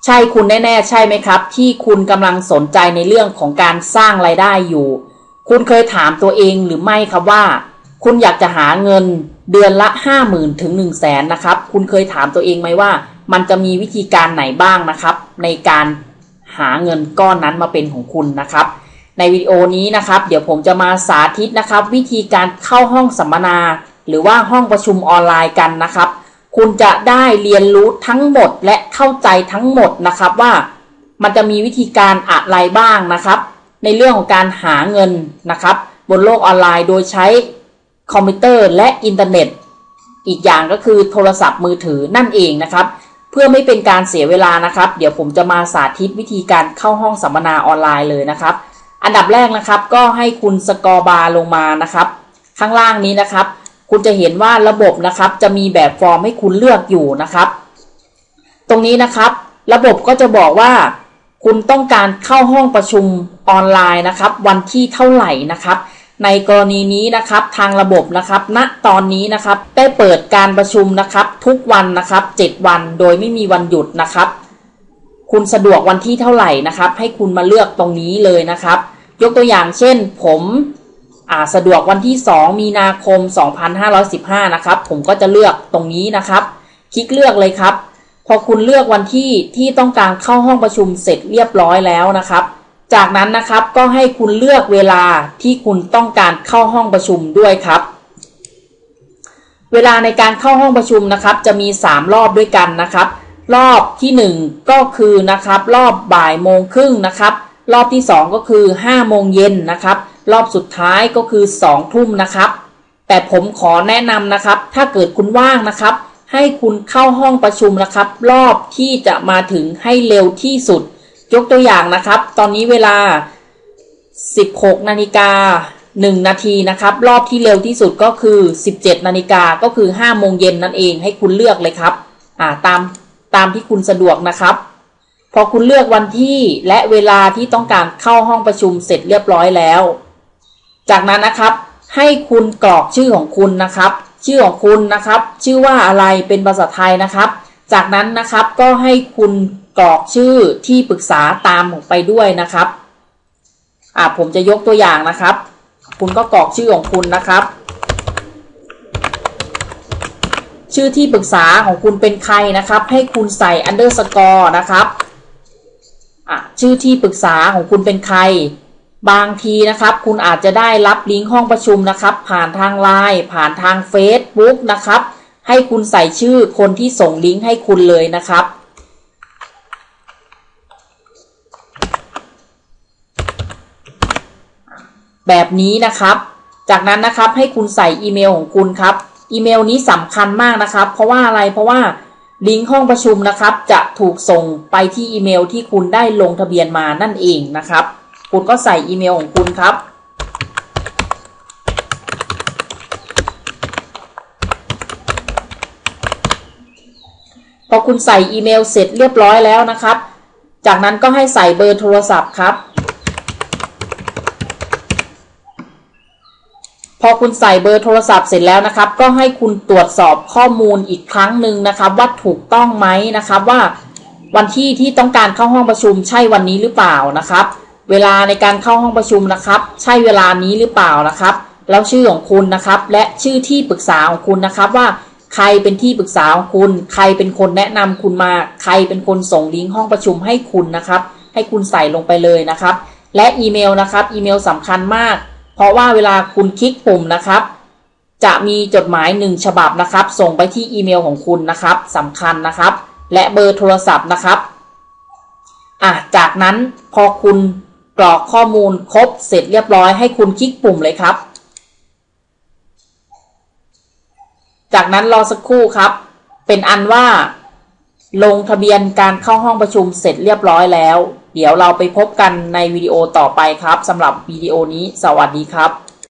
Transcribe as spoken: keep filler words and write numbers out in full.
ใช่คุณแน่ๆใช่ไหมครับที่คุณกำลังสนใจในเรื่องของการสร้างรายได้อยู่คุณเคยถามตัวเองหรือไม่ครับว่าคุณอยากจะหาเงินเดือนละห้าหมื่นถึงหนึ่งแสนนะครับคุณเคยถามตัวเองไหมว่ามันจะมีวิธีการไหนบ้างนะครับในการหาเงินก้อนนั้นมาเป็นของคุณนะครับในวิดีโอนี้นะครับเดี๋ยวผมจะมาสาธิตนะครับวิธีการเข้าห้องสัมมนาหรือว่าห้องประชุมออนไลน์กันนะครับคุณจะได้เรียนรู้ทั้งหมดและเข้าใจทั้งหมดนะครับว่ามันจะมีวิธีการอะไรบ้างนะครับในเรื่องของการหาเงินนะครับบนโลกออนไลน์โดยใช้คอมพิวเตอร์และอินเทอร์เน็ตอีกอย่างก็คือโทรศัพท์มือถือนั่นเองนะครับเพื่อไม่เป็นการเสียเวลานะครับเดี๋ยวผมจะมาสาธิตวิธีการเข้าห้องสัมมนาออนไลน์เลยนะครับอันดับแรกนะครับก็ให้คุณสกอร์บาร์ลงมานะครับข้างล่างนี้นะครับคุณจะเห็นว่าระบบนะครับจะมีแบบฟอร์มให้คุณเลือกอยู่นะครับตรงนี้นะครับระบบก็จะบอกว่าคุณต้องการเข้าห้องประชุมออนไลน์นะครับวันที่เท่าไหร่นะครับในกรณีนี้นะครับทางระบบนะครับณตอนนี้นะครับได้เปิดการประชุมนะครับทุกวันนะครับเจ็ดวันโดยไม่มีวันหยุดนะครับคุณสะดวกวันที่เท่าไหร่นะครับให้คุณมาเลือกตรงนี้เลยนะครับยกตัวอย่างเช่นผมอ่าสะดวกวันที่สองมีนาคมสองพันห้าร้อยสิบห้านะครับผมก็จะเลือกตรงนี้นะครับคลิกเลือกเลยครับพอคุณเลือกวันที่ที่ต้องการเข้าห้องประชุมเสร็จเรียบร้อยแล้วนะครับจากนั้นนะครับก็ให้คุณเลือกเวลาที่คุณต้องการเข้าห้องประชุมด้วยครับเวลาในการเข้าห้องประชุมนะครับจะมีสามรอบด้วยกันนะครับรอบที่หนึ่งก็คือนะครับรอบบ่ายโมงครึ่งนะครับรอบที่สองก็คือห้าโมงเย็นนะครับรอบสุดท้ายก็คือสองทุ่มนะครับแต่ผมขอแนะนำนะครับถ้าเกิดคุณว่างนะครับให้คุณเข้าห้องประชุมนะครับรอบที่จะมาถึงให้เร็วที่สุดยกตัวอย่างนะครับตอนนี้เวลาสิบหกนาฬิกาหนึ่งนาทีนะครับรอบที่เร็วที่สุดก็คือสิบเจ็ดนาฬิกาก็คือห้าโมงเย็นนั่นเองให้คุณเลือกเลยครับอ่าตามตามที่คุณสะดวกนะครับพอคุณเลือกวันที่และเวลาที่ต้องการเข้าห้องประชุมเสร็จเรียบร้อยแล้วจากนั้นนะครับให้คุณกรอกชื่อของคุณนะครับชื่อของคุณนะครับชื่อว่าอะไรเป็นภาษาไทยนะครับจากนั้นนะครับก็ให้คุณกรอกชื่อที่ปรึกษาตามออกไปด้วยนะครับอ่าผมจะยกตัวอย่างนะครับคุณก็กรอกชื่อของคุณนะครับชื่อที่ปรึกษาของคุณเป็นใครนะครับให้คุณใส่ underscore นะครับอ่ะชื่อที่ปรึกษาของคุณเป็นใครบางทีนะครับคุณอาจจะได้รับลิงก์ห้องประชุมนะครับผ่านทาง ไลน์ ผ่านทาง เฟซบุ๊ก นะครับให้คุณใส่ชื่อคนที่ส่งลิงก์ให้คุณเลยนะครับแบบนี้นะครับจากนั้นนะครับให้คุณใส่อีเมลของคุณครับอีเมลนี้สำคัญมากนะครับเพราะว่าอะไรเพราะว่าลิงก์ห้องประชุมนะครับจะถูกส่งไปที่อีเมลที่คุณได้ลงทะเบียนมานั่นเองนะครับคุณก็ใส่อีเมลของคุณครับพอคุณใส่อีเมลเสร็จเรียบร้อยแล้วนะครับจากนั้นก็ให้ใส่เบอร์โทรศัพท์ครับพอคุณใส่เบอร์โทรศัพท์เสร็จแล้วนะครับก็ให้คุณตรวจสอบข้อมูลอีกครั้งหนึ่งนะครับว่าถูกต้องไหมนะครับว่าวันที่ที่ต้องการเข้าห้องประชุมใช่วันนี้หรือเปล่านะครับเวลาในการเข้าห้องประชุมนะครับใช่เวลานี้หรือเปล่านะครับแล้วชื่อของคุณนะครับและชื่อที่ปรึกษาของคุณนะครับว่าใครเป็นที่ปรึกษาของคุณใครเป็นคนแนะนำคุณมาใครเป็นคนส่งลิงก์ห้องประชุมให้คุณนะครับให้คุณใส่ลงไปเลยนะครับและอีเมลนะครับอีเมลสำคัญมากเพราะว่าเวลาคุณคลิกปุ่มนะครับจะมีจดหมายหนึ่งฉบับนะครับส่งไปที่อีเมลของคุณนะครับสำคัญนะครับและเบอร์โทรศัพท์นะครับอ่ะจากนั้นพอคุณกรอกข้อมูลครบเสร็จเรียบร้อยให้คุณคลิกปุ่มเลยครับจากนั้นรอสักครู่ครับเป็นอันว่าลงทะเบียนการเข้าห้องประชุมเสร็จเรียบร้อยแล้วเดี๋ยวเราไปพบกันในวิดีโอต่อไปครับสำหรับวิดีโอนี้สวัสดีครับ